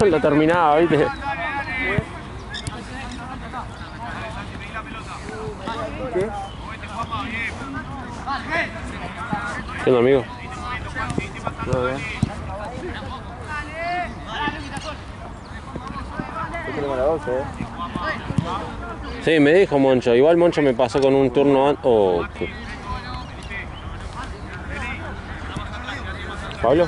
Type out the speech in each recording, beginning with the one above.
lo terminaba, ¿viste? ¿Qué? ¿Qué onda, amigo? ¿Todo bien? Yo tenemos la 12, Sí, me dijo Moncho. Igual Moncho me pasó con un turno antes. Oh, ¿Pablo?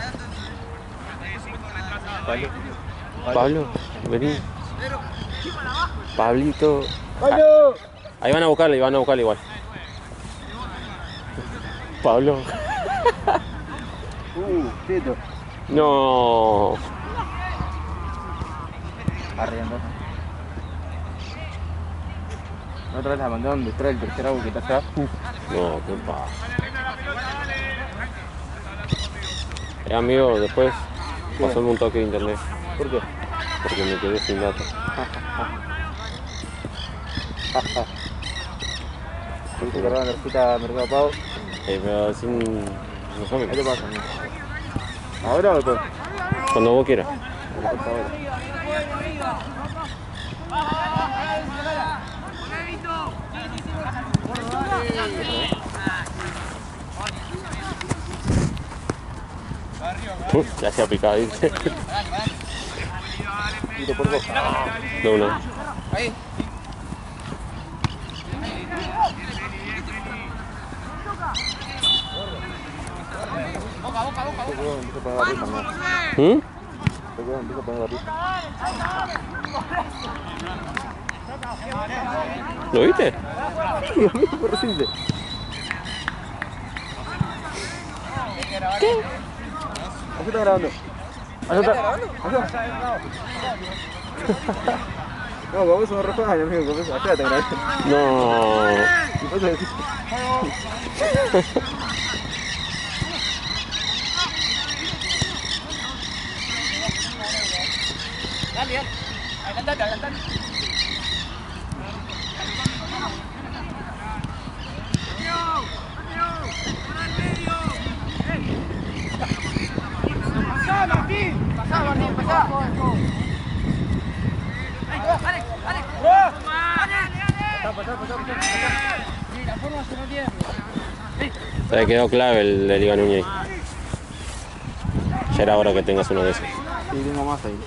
Pablo, vení. Pablito. ¡Pablo! Ahí van a buscarle igual. Pablo. Tito. No. Arriendo. ¿No otra vez la mandó donde trae el tercer agua que está acá? No, qué pasa. Amigo, después pasame un toque de internet. ¿Por qué? Porque me quedé sin datos. ¿Tuviste que cargar la tarjeta Mercado Pago? Pero sin... No sé, ¿Qué te pasa, amigo? ¿Ahora o después? cuando vos quieras. Por favor. Ya se ha picado, ¿viste? Tito por dos. De una. Ahí. ¿Mm? ¿Lo viste? Sí, a mí fue reciente. ¿Qué? ¿Qué está grabando? ¿Está grabando? No, como vos sos refugio, amigo, como eso, allá te grabando. No. ¿Qué pasa decir? Dale, adelantate. Pasá, Martín, pasá. Alex. Pasá. Sí, la forma se no tiene. Se le quedó clave el de Liga Núñez. Ya era hora que tengas uno de esos. Sí, tengo más ahí.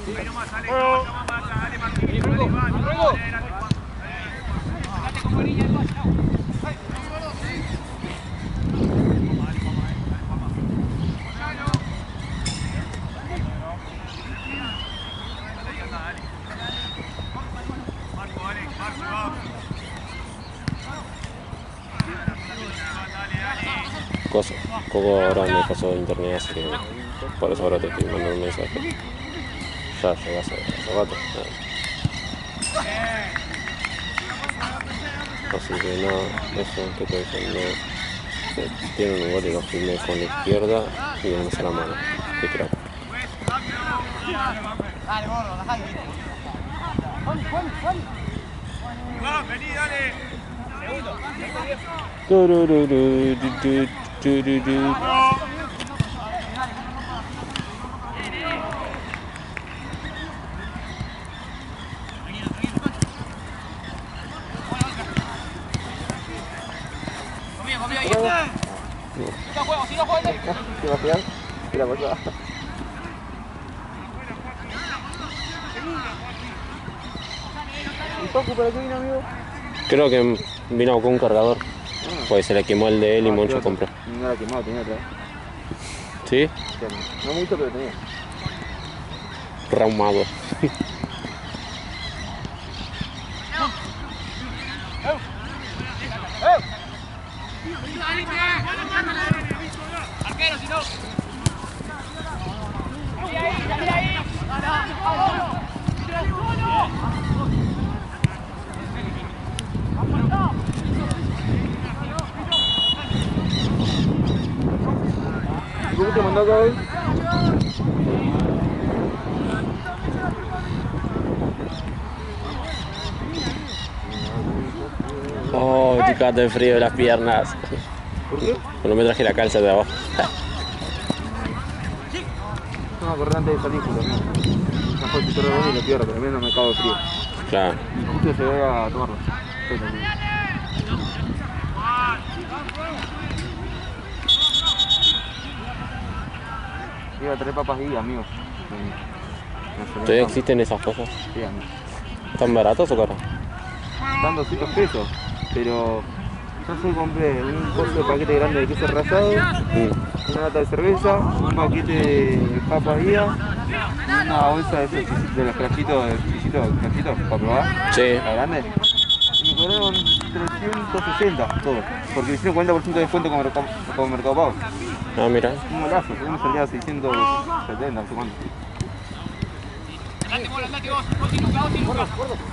Coco ahora me pasó de internet, así que por eso ahora te estoy mandando un mensaje. Ya llegás hace rato. Así que nada, eso que te dicen, no. Tiene un lugar y lo filmé con la izquierda y una sola mano. Qué crack. Dale, gordo, bajate. Juan, vení, dale. Segundo. Conmigo, ahí está. Siga jugando. ¿Qué va a pegar? ¿Qué la pasó? ¿Y Paco para qué vino, amigo? Creo que vino con un cargador. Pues se le quemó el de él y Moncho compró. No la quemado, tenía otra. ¿Sí? No mucho, pero tenía. Raumado. Arquero, si no. Ahí. ¿Cómo te mandó acá hoy? Oh, chicas, de frío de las piernas. ¿Por qué? No me traje la calza de abajo. No, acordante de películas, ¿no? después si pierdo el gol y lo pierdo, pero al menos me cago de frío. Claro. Y justo llegué a tomarlo. Iba a traer papas y amigos. ¿Todavía existen esas cosas? Sí, amigos. ¿Están baratos o caros? Están 200 pesos, pero yo solo compré un coso de paquete grande de queso rallado, una lata de cerveza, un paquete de papas guía, una bolsa de los crachitos, para probar, Sí. la grande. Y me cobraron 360 todo, porque me hicieron 40% de descuento con Mercado Pago. Ah, mira. Un golazo, uno salía a 670, no sé cuánto. Andate vos, Luca.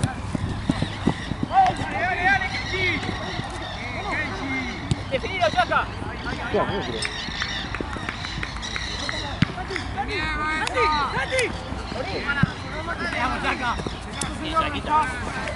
Dale, Kenchi. Definido, Chaca. Santi. Vamos, Chaca. Chaquita.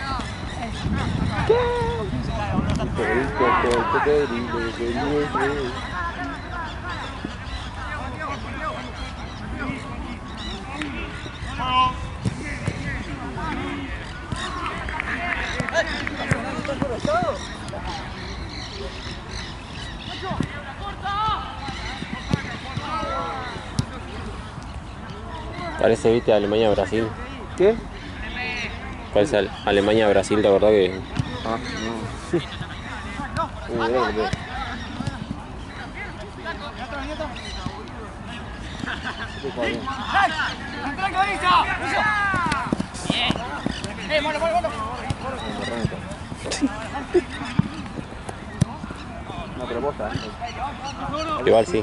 Parece, viste, Alemania-Brasil. ¿Qué? Parece Alemania-Brasil, la verdad que... Ah, no. Dale. ¡Entra cabeza! Bien. Mono. Una propuesta. Igual sí.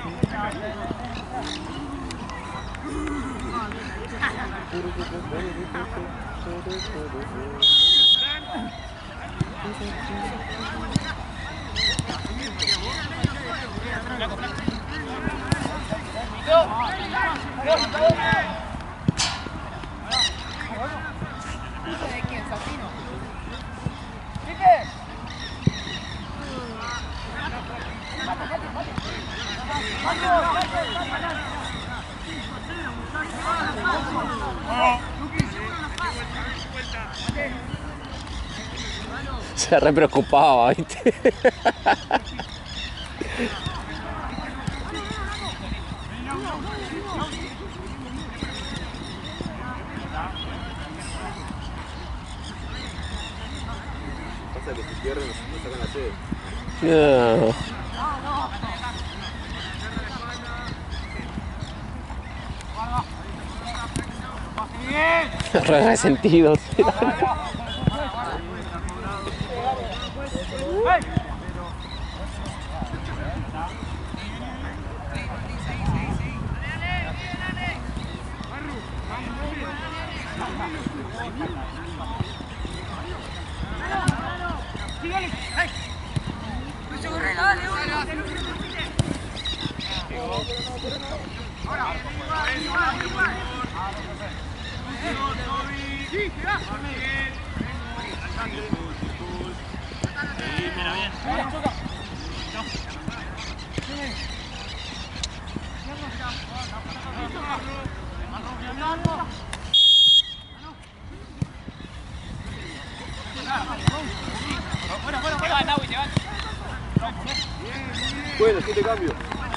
Se re preocupaba, ¿viste? Pasa que si pierden nos sacan la sede. No. Re resentidos. Bueno, 7 cambios.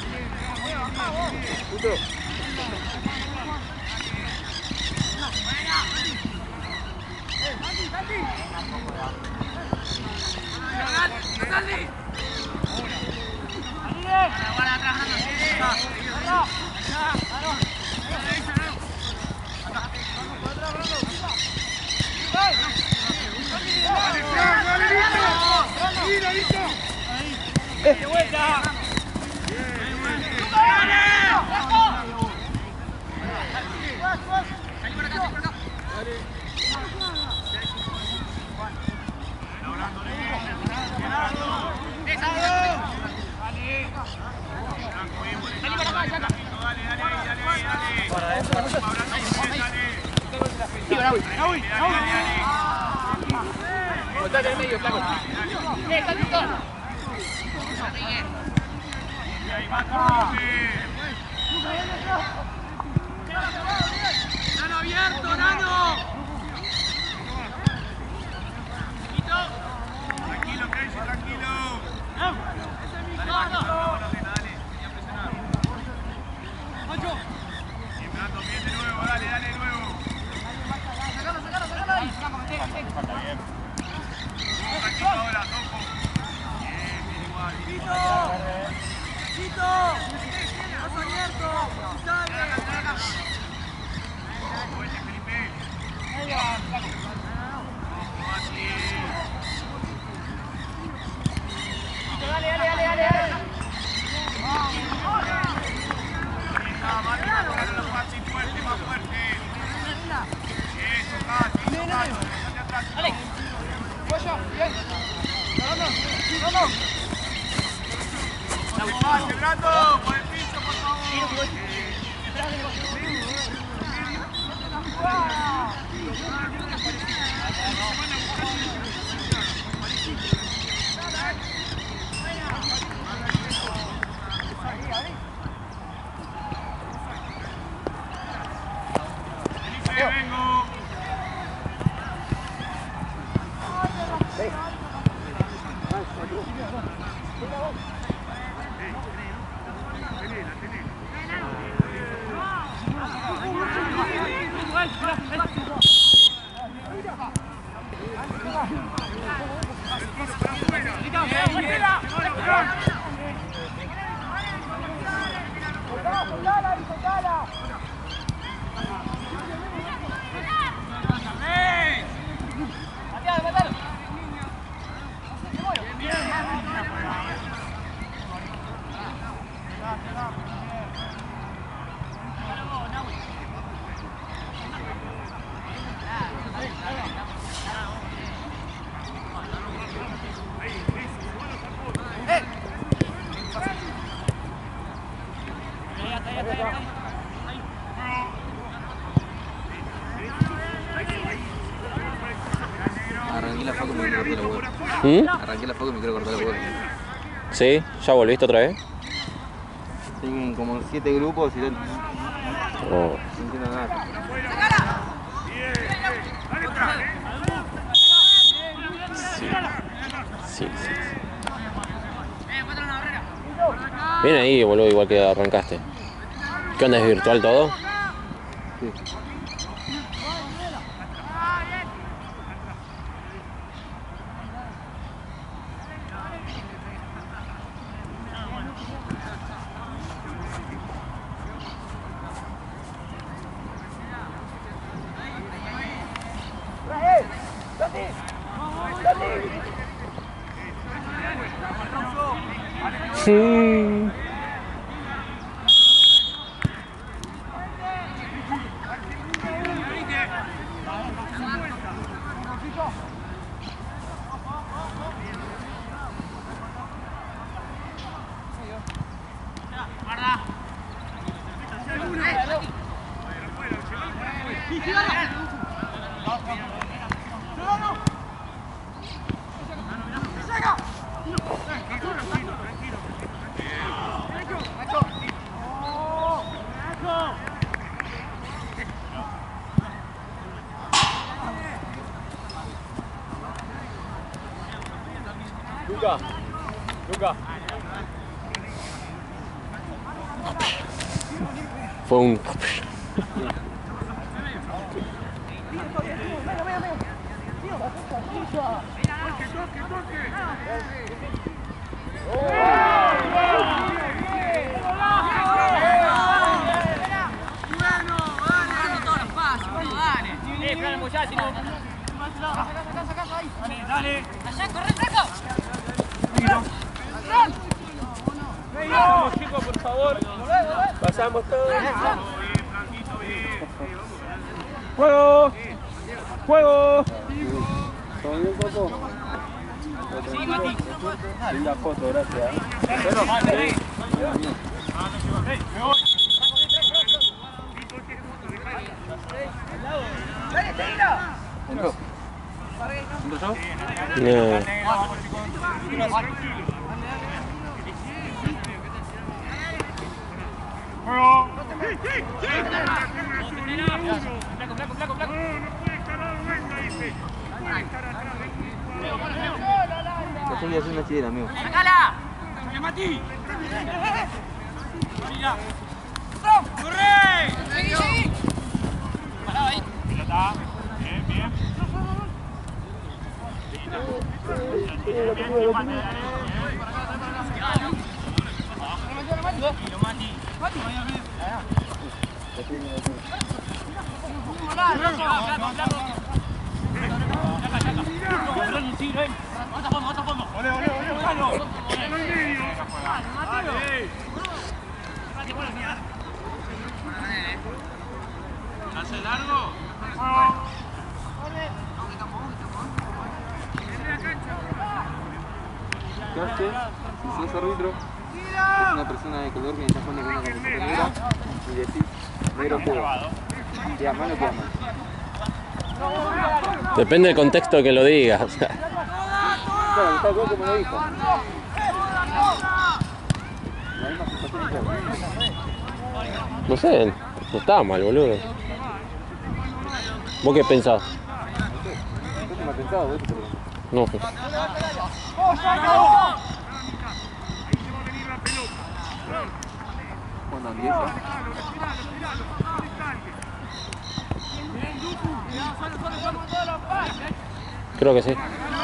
Justo. ¡De vuelta! Botate en medio, flaco. Está listo. Están abiertos. Arranqué la facu y me quiero cortar la hueá. Arranqué la facu y me quiero cortar la hueá. ¿Sí? ¿Ya volviste otra vez? Tienen como 7 grupos y no entiendo nada. Sí. Bien ahí, boludo, igual que arrancaste. ¿Qué onda, es virtual todo? Sí. Sí. Luca. Fue un... Dale. Allá, corre, Franco. Vamos, chicos, por favor. Pasamos todos. ¡Juego! ¡Juego! ¿Todo bien, Coco? Sí, Mati. Linda foto, gracias. ¿Entro? ¿Entro yo? No. Flaco. Yo soy una chilena, amigo. ¡Sacala! ¡Mati! ¡Corre! ¡Seguí! Parado ahí. Pelota. Bien. ¿Hace largo? ¿Qué haces? Si sos árbitro, es una persona de color que está jugando con una camiseta negra y decís negro juego. ¿Te aman o te aman? Depende del contexto que lo digas. Claro, está igual como lo dijo. La misma sensación que vos. No sé, no estaba mal, boludo. ¿Vos qué pensás? ¿Vos te me has pensado? ¿Vos te pregunto? No, pues. ¿Cuándo empieza? Creo que sí.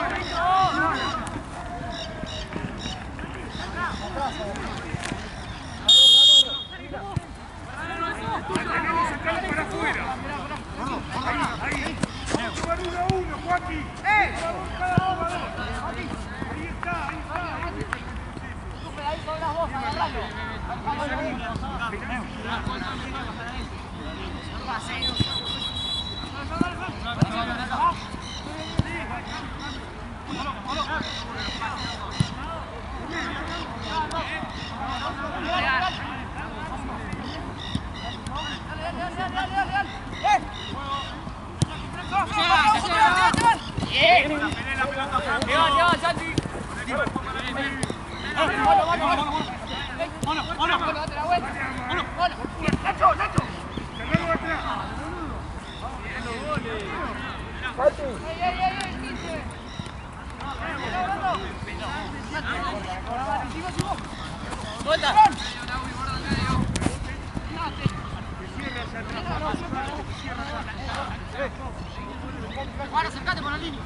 Ahora acercate por la línea.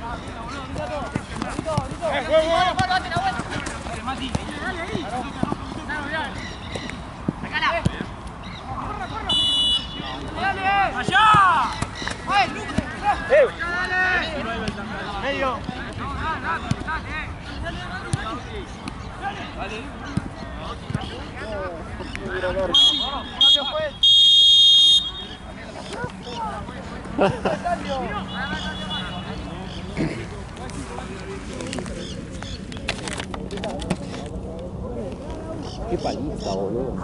¡Allá! ¡Medio! Qué paliza, boludo.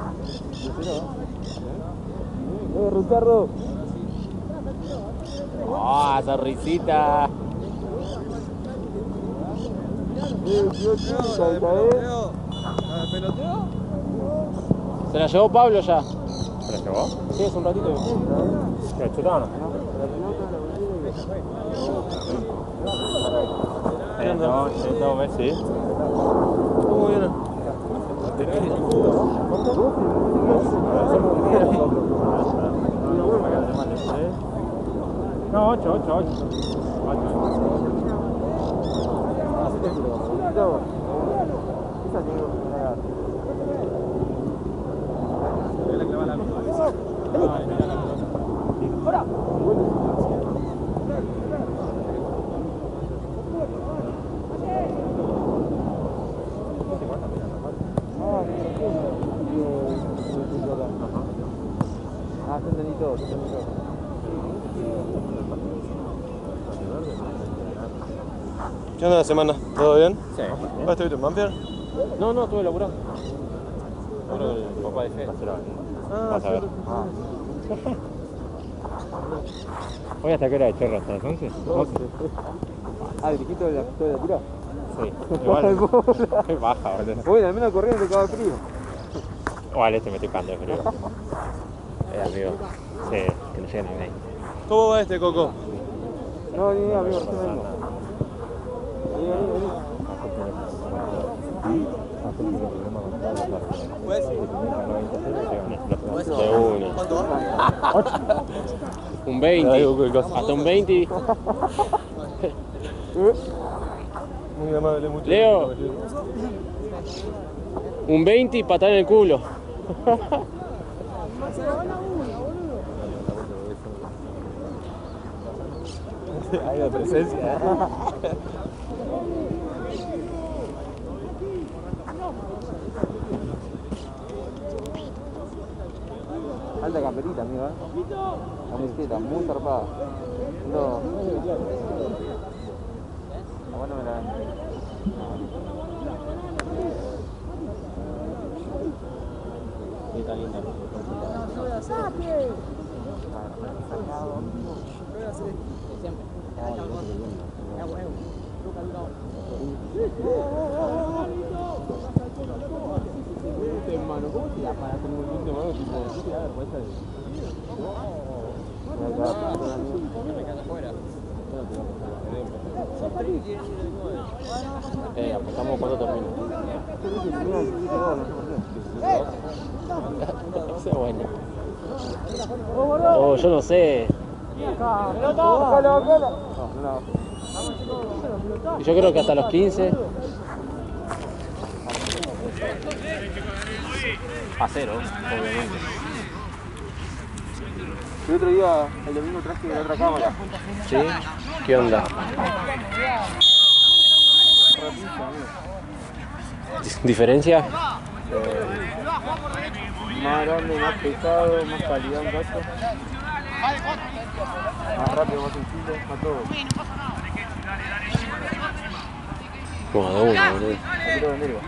Ricardo. ¡Ah, esa risita! ¿Peloteo? ¿Se la llevó Pablo ya? ¿Se la llevó? Sí, es un ratito. ¿Qué chutano? No, Messi. ¿Cómo viene? No, 8. ¿Qué onda la semana? ¿Todo bien? Sí. ¿Vos estuviste en Banfield? No, estuve laburando. Ahora el papá de Fe. Vas a ver. ¿Hoy hasta qué hora de chorro? ¿Hasta las 11? 12. Ah, ¿el hijito de la tira? Sí. Igual. Qué baja, boludo. Bueno, al menos corriendo te caga frío. Igual este me estoy cagando de frío. Amigo. Sí, que no llega ni ahí. ¿Cómo va este, Coco? No, ni idea, amigo, recién vengo. De una. Un 20. Hasta un 20. Muy amable, muchas Leo. gracias. Un 20 y patada en el culo. Hay de presencia. Alta camperita, amigo, ¿eh? Camiseta, muy zarpada. No. Bueno, me la... Está linda. Hermano, ¿cómo te da para tener un de mano? Tipo, ¿qué te da vergüenza de...? Me quedas afuera. Apostamos cuando termina. Bueno. Oh, yo no sé. Yo creo que hasta los 15. A 0, obviamente. El otro día, el domingo traje la otra cámara. ¿Sí? ¿Qué onda? ¿Diferencia? Más grande, más pesado, más calidad en caso. Más rápido, más sencillo, más todo. Como de uno, boludo. Aquí lo vendría.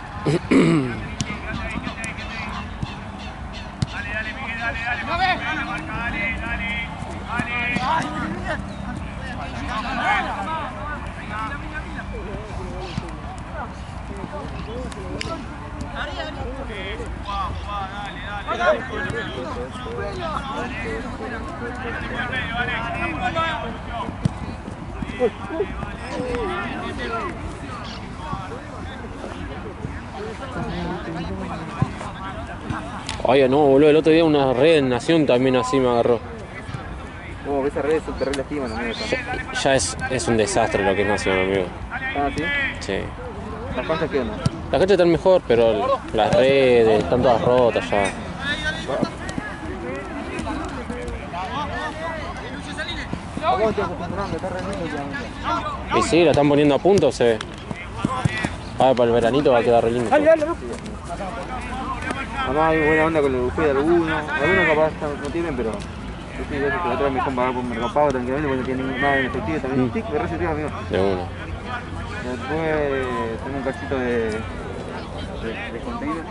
Oye, no, boludo, el otro día una red en Nación también así me agarró. No, esa red te re lastiman, amigo. Ya es un desastre lo que es Nación, amigo. Ah, ¿sí? Sí. ¿Las canchas qué onda? Las canchas están mejor, pero las redes están todas rotas ya. Acá me estoy acostumbrando, está re lindo últimamente. Y sí, la están poniendo a punto, se ve. Ahora para el veranito va a quedar re lindo. Además hay buena onda con el buffet de algunos. Algunos capaz no tienen, pero... Yo sí, veces que la otra vez me dejan pagar por Mercado Pago tranquilamente porque no tienen nada en efectivo. También un tic de receptiva, amigo. De una. Después tengo un cachito de container.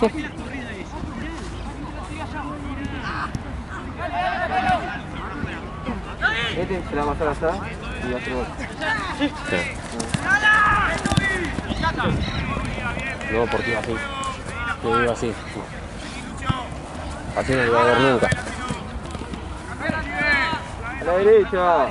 Este se la va a pasar allá y va a hacer gol. Sí. No, porque iba así. Yo iba así. Así no lo iba a ver nunca. A la derecha.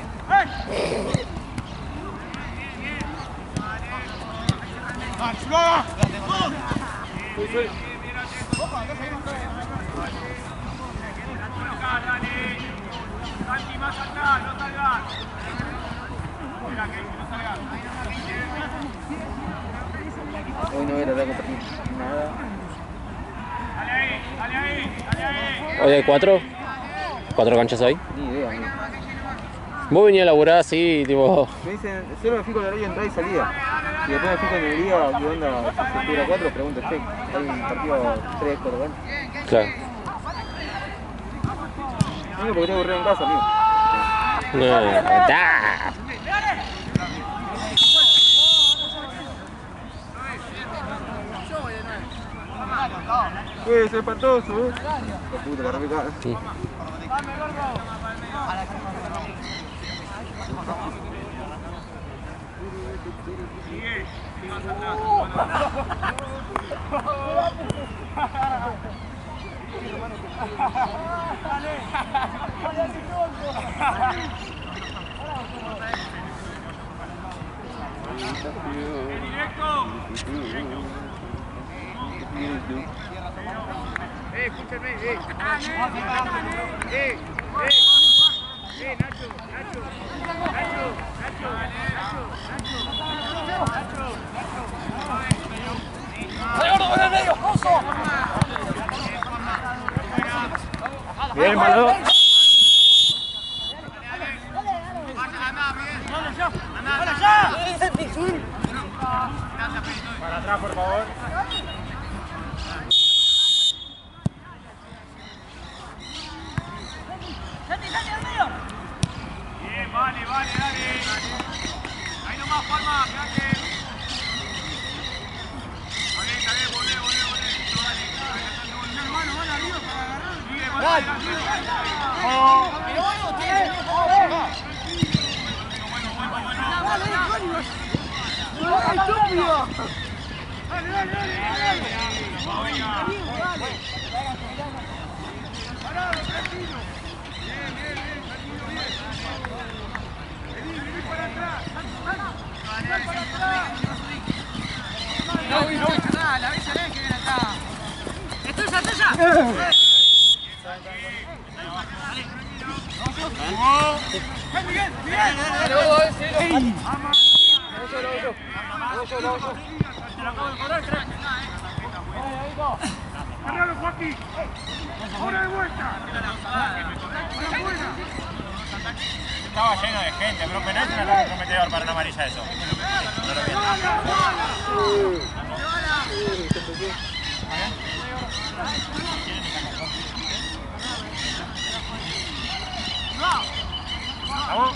Hoy no voy a tratar de compartir nada. ¿Hoy hay 4? ¿4 canchas hay? Ni idea, amigo. Vos venías a laburar así, tipo... Me dicen, solo me fijo en el horario de entrada y salida. Y después me fijo en el día, ¿qué onda? Si se estuviera 4, pregunto, che, hay un partido 3 por gol. Claro. No, porque tengo que correr en casa, amigo. No, está. Es espantoso, ¿eh? La puta, la remecada. Sí. Escúchame, Nacho. ¡Ay, gordo, ven al medio! ¡Oso! Bien, Malo. Para atrás, por favor. Bien, vale, dale. Ahí nomás, Palma, que Está bien, volé. Hermano, van arriba para agarrar. ¡Cargalo, Joaquín! ¡Ahora de vuelta! Estaba lleno de gente, pero penalti no era comprometedor para una amarilla eso. No lo vi. ¡Vamos!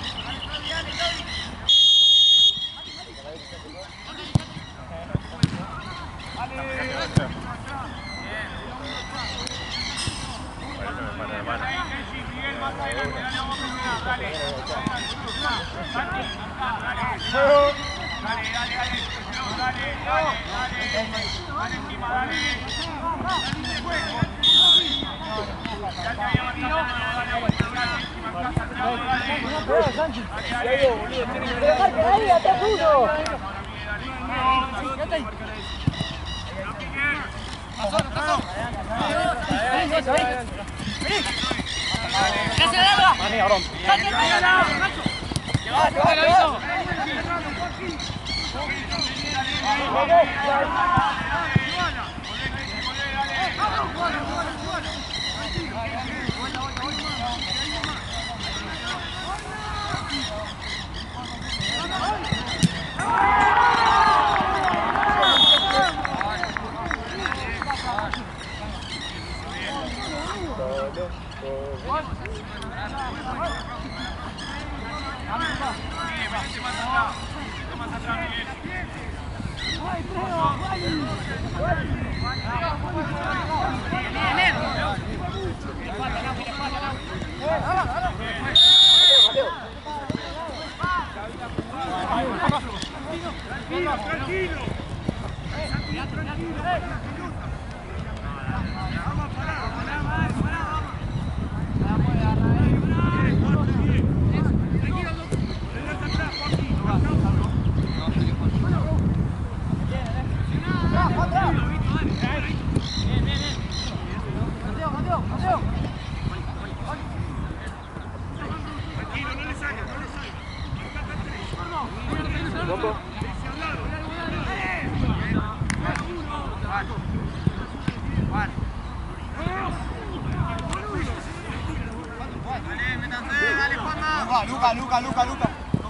Luca.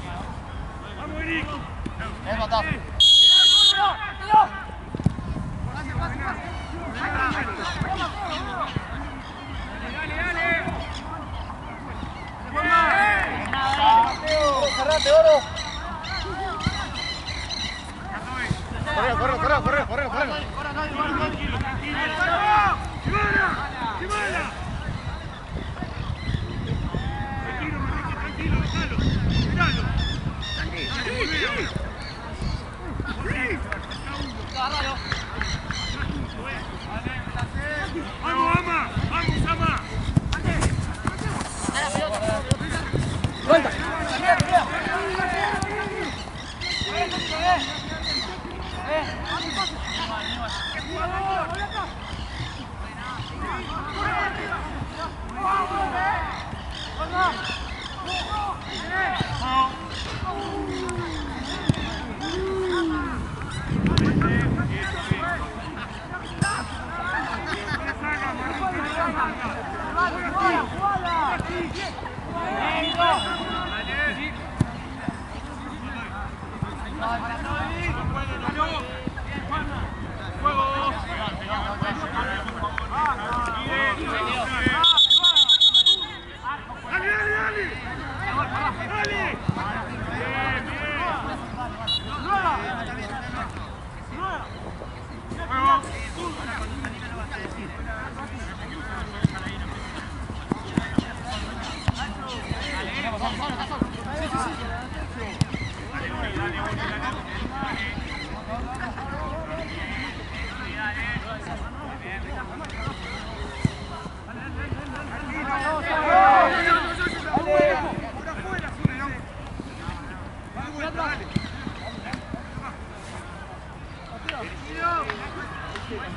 Vamos, Eric. Es batazo. Cerrate, Oro. Corre. Vamos, Ama. Suelta.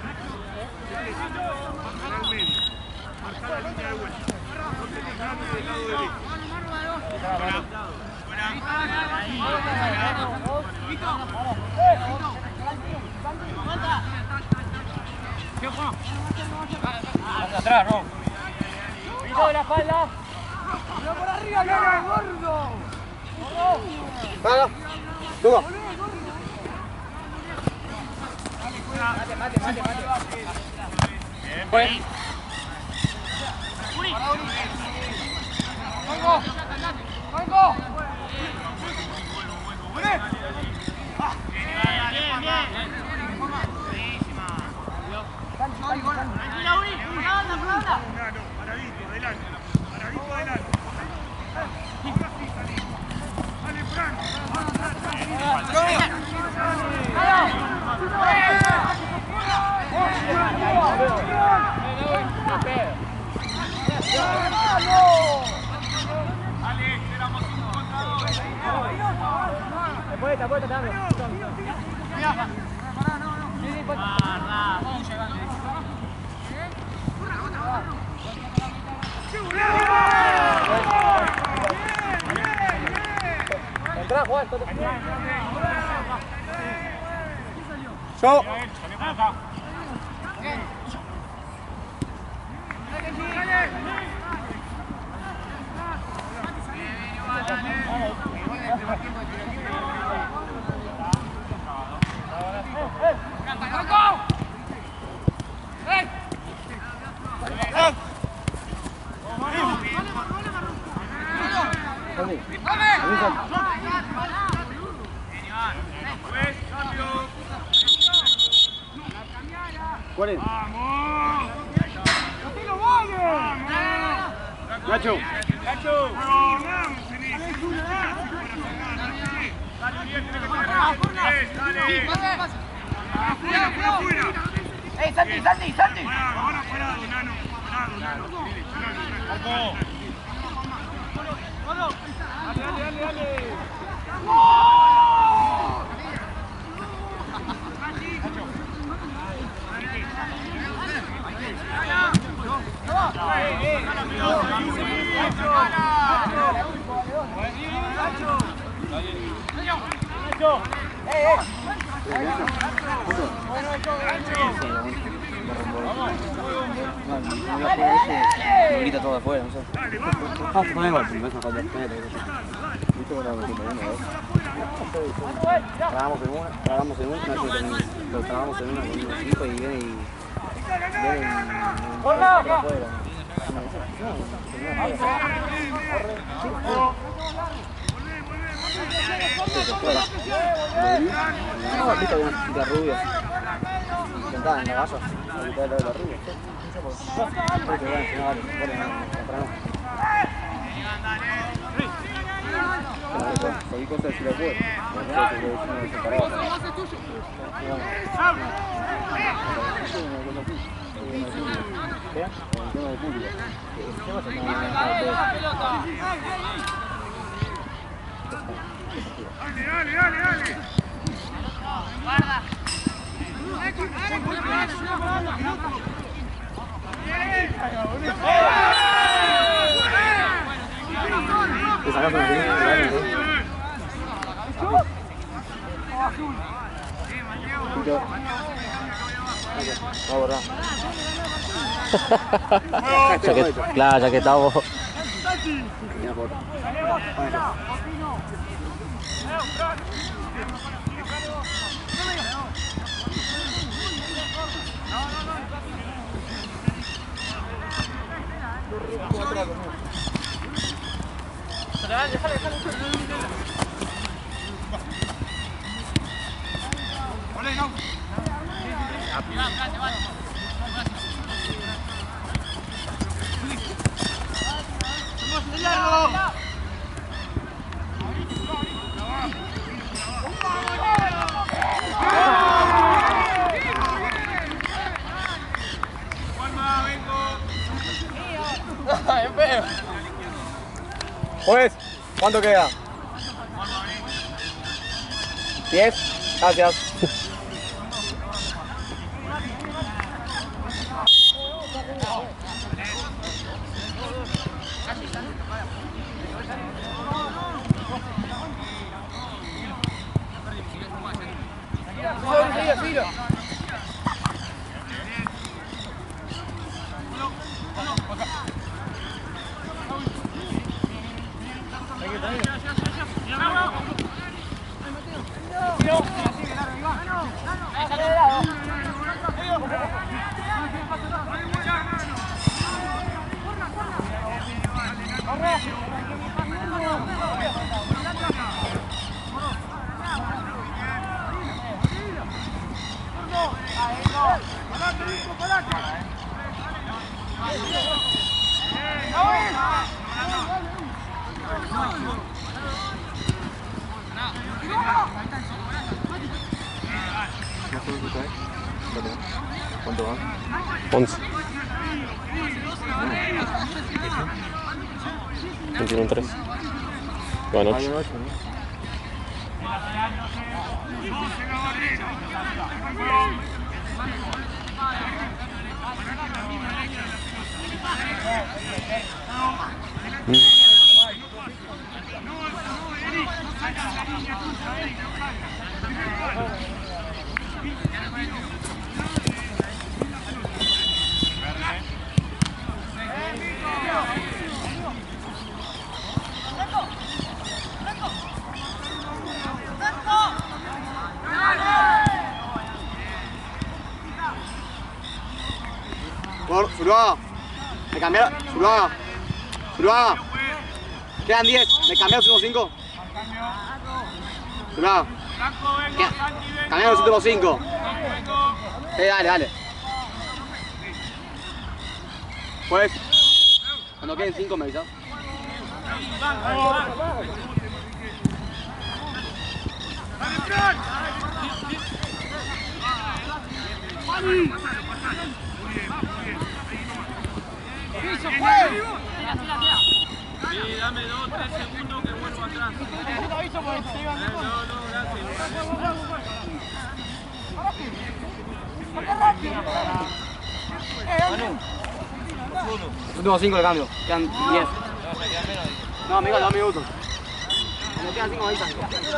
Hacia atrás, Ron. ¡Pito de la espalda! ¡Pero por arriba, no, gordo! ¡Para! ¡Toma! Mate. Bien, pues. ¡Vengo! Paradito, adelante. Ahora sí salí. Dale, Fran. Ale, éramos 5 contra 2. Después, te dando. Entrá, Juan. ¡Yo! Salí por acá. ¿Cuál es? ¡Vamos! Nacho. ¡Nacho! ¡Vamos, dale, bien, tiene que estar. ¡Afuera! ¡Ey, Santi! Ahora parado, Nano. Dale. Me grita todo afuera, no sé. Poné igual, me vas a fallar. ¿Viste cómo la trabamos en una, Nacho termina. Lo trabamos en una con unos 5 y viene y... afuera. No, viste una chica rubia. Sentada en la valla, a mitad de la rubia. Cualquier cosa si la puedo. Dale. Guarda. Te sacas una línea, Claro, ya que estamos. Juez, ¿cuánto queda? 10. Gracias. ¿Cuánto va? 11. 21-3. Buenas noches. Zuluaga, me cambiaron. Zuluaga, quedan 10, me cambiaron los últimos 5. Zuluaga, cambiaron los últimos 5. Dale. Pues, cuando queden 5 me avisas. Sí, dame 2-3 segundos que vuelvo atrás. Los últimos 5 de cambio, quedan 10. No, amigo, 2 minutos. Cuando quedan 5 me avisan.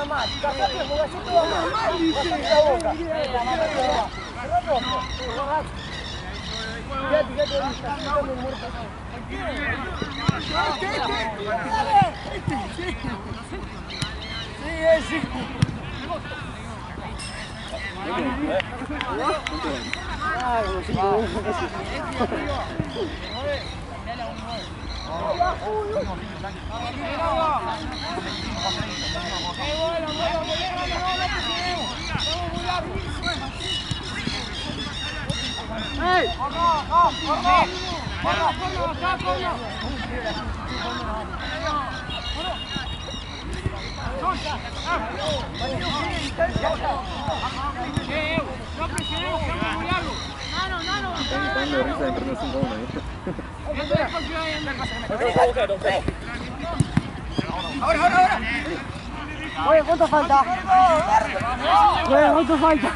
Ahora. Oye, ¿cuánto falta? Oye, ¿cuánto falta?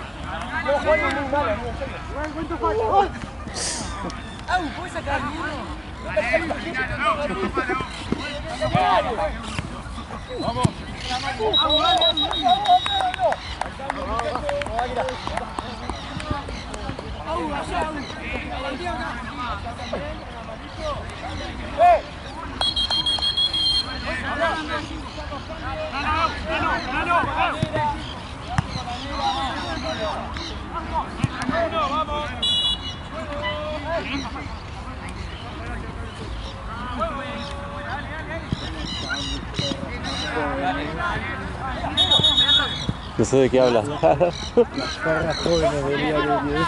¿Cuánto falta? ¿Puedes sacar Vamos. No sé de qué hablas. Las carras jóvenes del día de 10.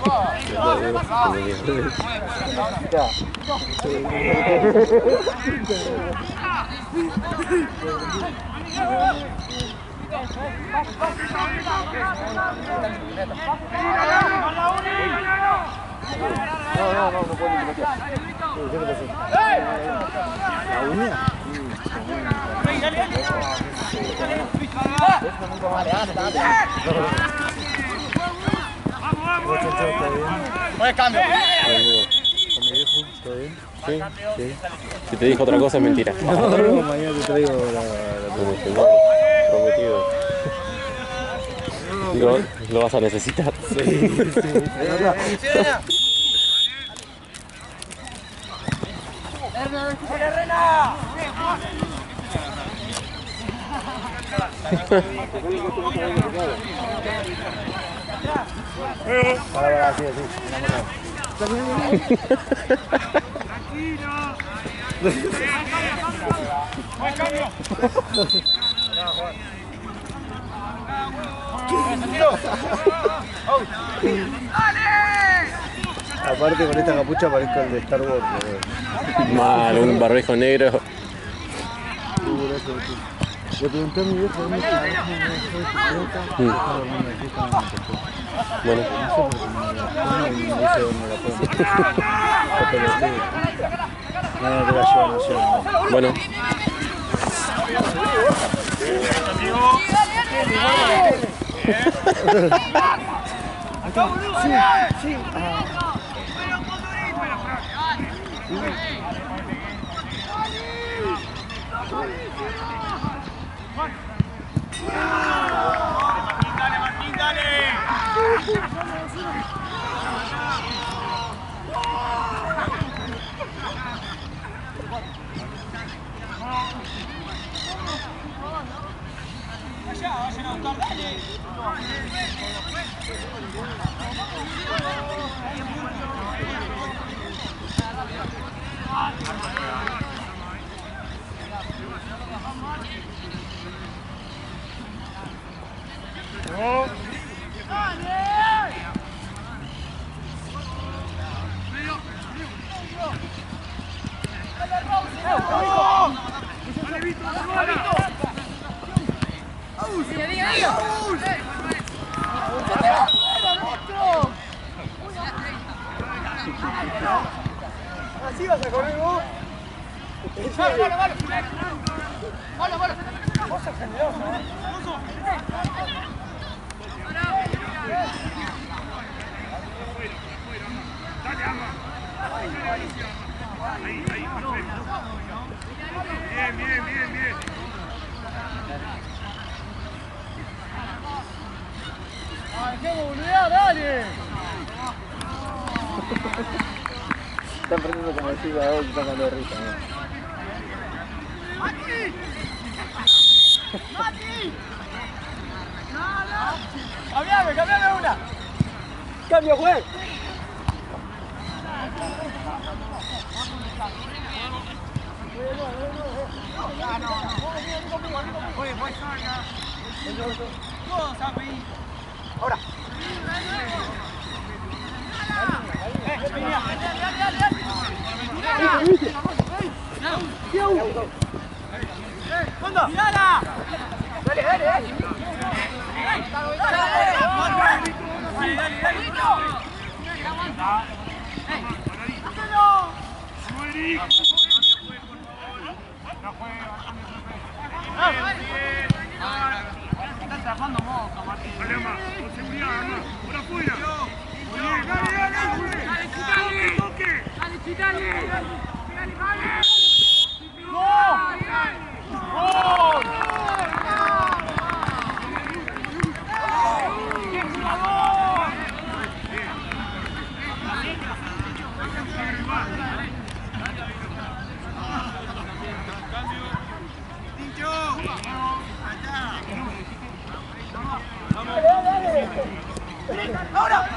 No puedo ni bloquear. ¿Qué te pasó? ¿La uña? Buen cambio. Sí. Si te dijo otra cosa es mentira. No, mañana te traigo la prometido. Lo vas a necesitar. Sí. Para, así. Buen cambio. ¡Dale! Aparte con esta capucha parezco el de Star Wars. Mal, un barbijo negro. Le pregunté a mi vieja dónde está Bueno. Bueno. Sí. Dale, Martín, dale. Vayan a buscar, dale. ¿Así vas a correr vos? ¡Vale! Vos sos generoso, ¿eh? Bien. ¡Qué boludeada, dale! Están perdiendo como el Silva 2 y están cagando de risa, ¿no? ¡Cambiame una! ¡Cambio, güey! Ahora. ¡Mirala! Dale. Están trabajando moca, Martín. Dale, Ama, con seguridad, Ama. Por afuera. Dale. Toque. ¡Dale, chitale! ¡Ahora!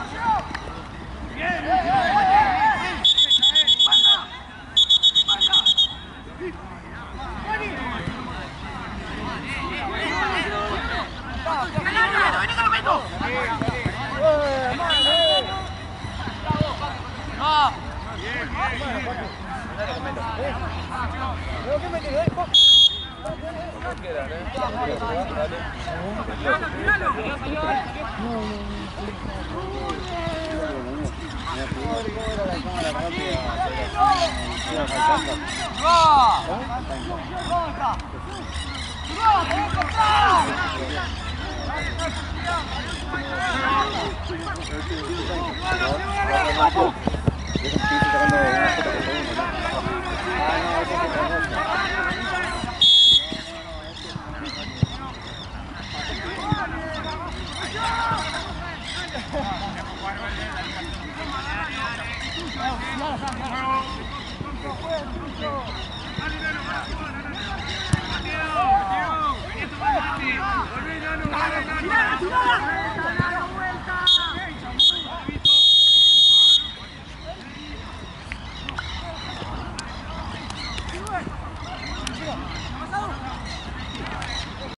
¡Vamos!